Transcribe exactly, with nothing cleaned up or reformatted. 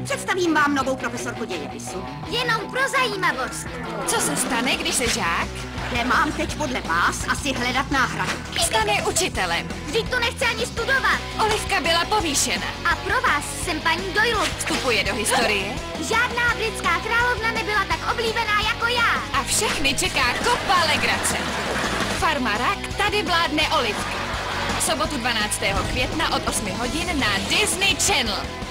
Představím vám novou profesorku dějepisu. Jenom pro zajímavost. Co se stane, když se žák Kde mám teď podle vás asi hledat náhradu? stane učitelem? Vždyť to nechce ani studovat. Olivka byla povýšena. A pro vás jsem paní Doyle. Vstupuje do historie Žádná britská královna nebyla tak oblíbená jako já. a všechny čeká kopa legrace. Farma Rak, tady vládne Olivka. V sobotu dvanáctého května od osmi hodin na Disney Channel.